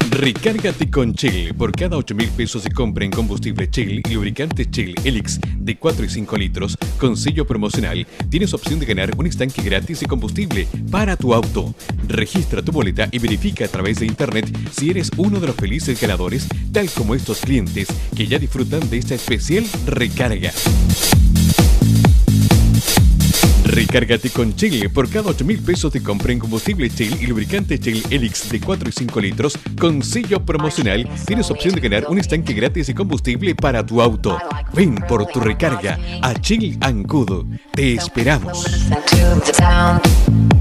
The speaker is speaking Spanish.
Recárgate con Shell. Por cada 8.000 pesos de compra en combustible Shell y lubricante Shell Helix de 4 y 5 litros con sello promocional, tienes opción de ganar un estanque gratis de combustible para tu auto. Registra tu boleta y verifica a través de internet si eres uno de los felices ganadores, tal como estos clientes que ya disfrutan de esta especial recarga. Recárgate con Shell. Por cada 8.000 pesos de compra en combustible Shell y lubricante Shell Helix de 4 y 5 litros con sello promocional, tienes opción de ganar un estanque gratis de combustible para tu auto. Ven por tu recarga a Shell & Co. Te esperamos.